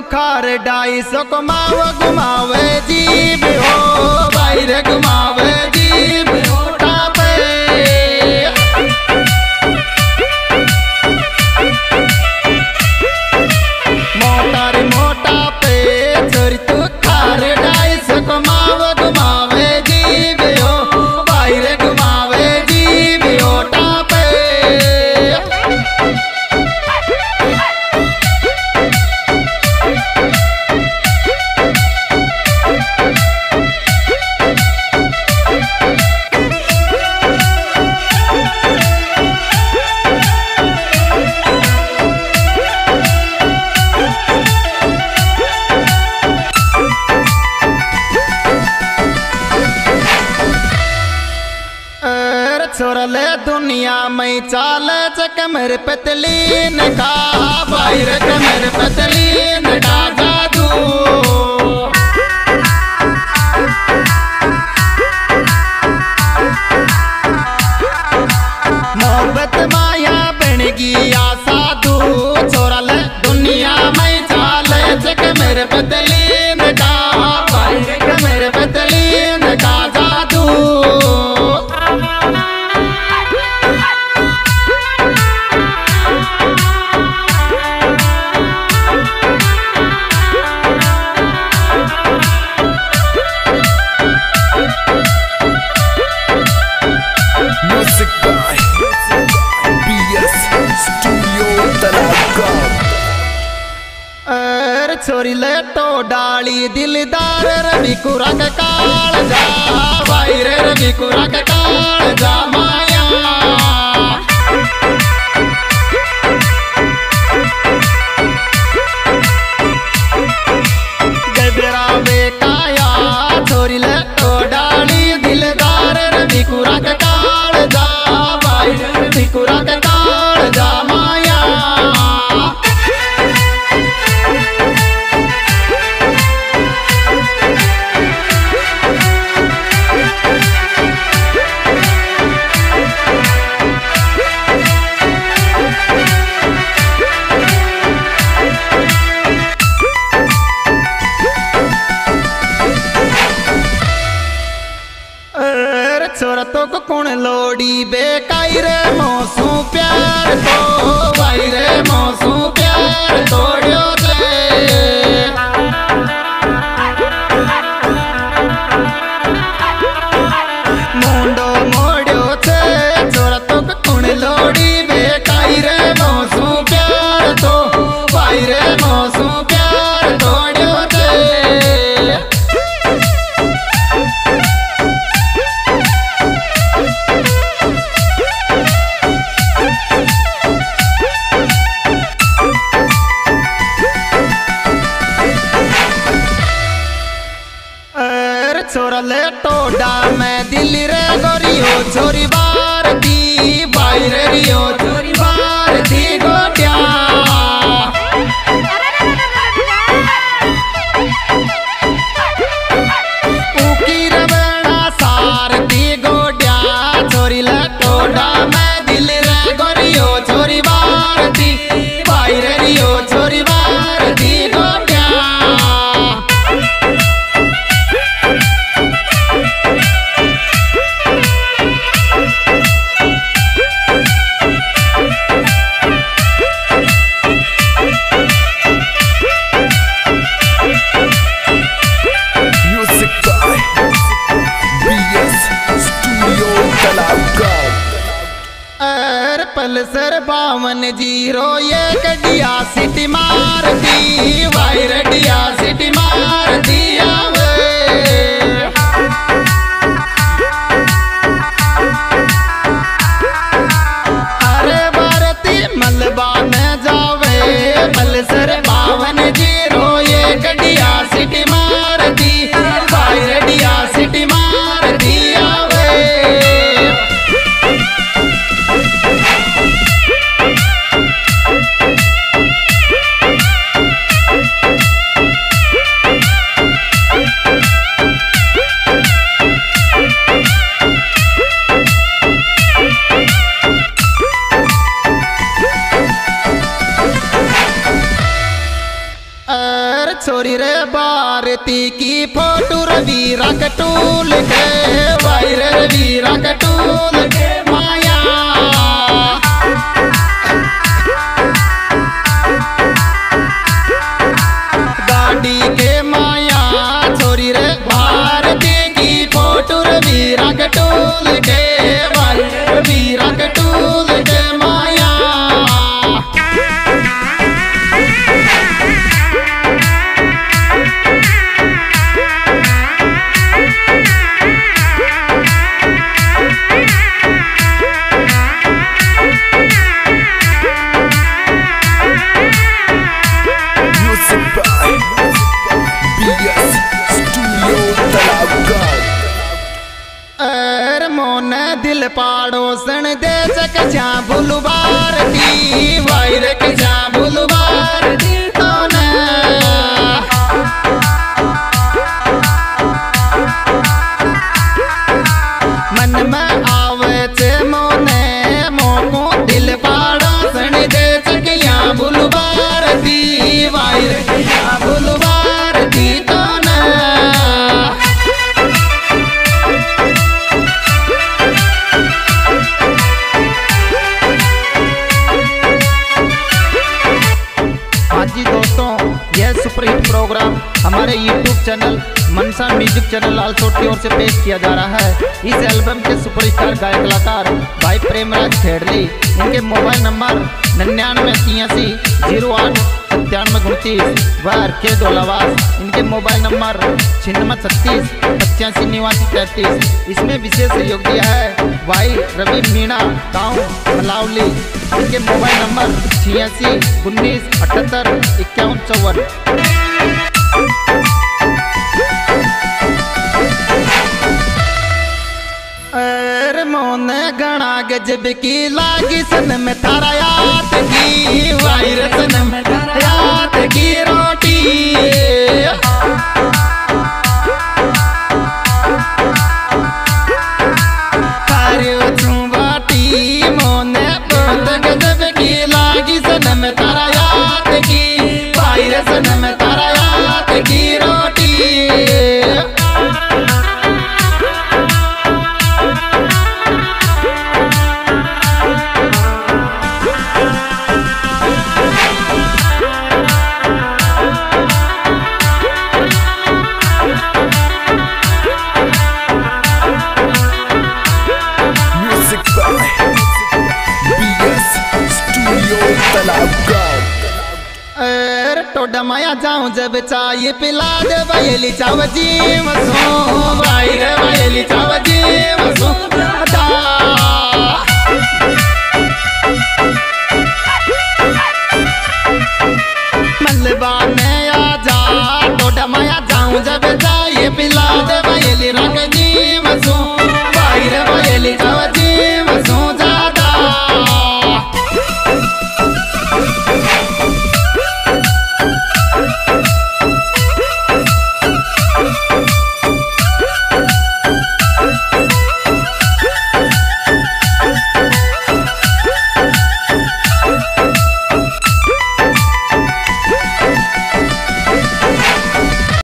खार die so घुमावे जीव हो भाई रे घुमावे जीव होठा पे मोटा रे मोटा पे छोरी तू खार डाई सो घुमावे जीव हो भाई रे घुमावे जीव होठा पे छोरा ले दुनिया में चाले चक मेरे पतली ने कहा भाई रे मेरे पतली ने का जादू मोहब्बत माया बन गया साधु छोरा ले दुनिया में चाले चक मेरे पतली ने कहा भाई रे मेरे पतली ने का जादू छोरी ले तो डाली दिलदार रवि कुरंग काल जा भाई रे रवि कुरंग काल जा माया गबरा बेकाया छोरी ले तो डाली दिलदार रवि कुरंग काल जा भाई रे रवि कुरंग काल जा माया छोरा तो कौन लोड़ी बेकाई रे मौसू प्यार तो भाई रे मौसू प्यार तोड़ियो दे मुंडो मोड़ियो छे छोरा तो कौन लोड़ी बेकाई रे मौसू प्यार तो भाई रे मौसू प्यार तोड़ियो दे छोरा ले टोडा में दिल्ली रे गोरियो छोरी बार दी भाई रे रियो छोरी बार दी गोटिया उकी रवड़ा सार दी गोटिया छोरी ले टोडा में दिल्ली रे गोरियो छोरी बार दी भाई रे रियो छोरी बार दी गोटिया पल्सर 52 ये कडिया सिटी मार दी भाई रडिया सिटी मार दिया अरे भारती मलबा में जावे पल्सर 52 ये कडिया सिटी मार दी भाई रडिया सिटी मार दिया आरती की फोटो रवि रकटूल के भाई रवि रकटूल के माया गाड़ी के माया छोरी रे भारती की फोटो रवि रकटूल के भाई रवि रकटूल के माया दिल पाड़ोसन दे सक जा बुलवार दी वायर के जा बुलवार दी तो न मन में आवे चे मोने मोको दिल पाड़ोसन दे सक या बुलवार दी वायर के जा बुलवार दी तो न जी दोस्तों, यह सुपरहिट प्रोग्राम हमारे YouTube channel Mansa music channel Lalsot की ओर से पेश किया जा रहा है। इस एल्बम के सुपरस्टार गायक कलाकार भाई प्रेमराज खेड़ली, इनके मोबाइल नंबर 9983089729 व R.K. डोलावास, इनके मोबाइल नंबर 9636859333। इसमें विशेष सहयोग दिया है भाई रवि मीणा गाँव मलावली, इनके मोबाइल नंबर 8619785154। मोने गणा गजब की लागी सन में थारा याद की वायरस में थारा याद की रोटी थारे बाटी मोने बहुत गजब की लागी सन में थारा याद की वायरस में थारा याद की रोटी जाऊं जब चाय पिला दे वैली चाव जी मसो भाई रे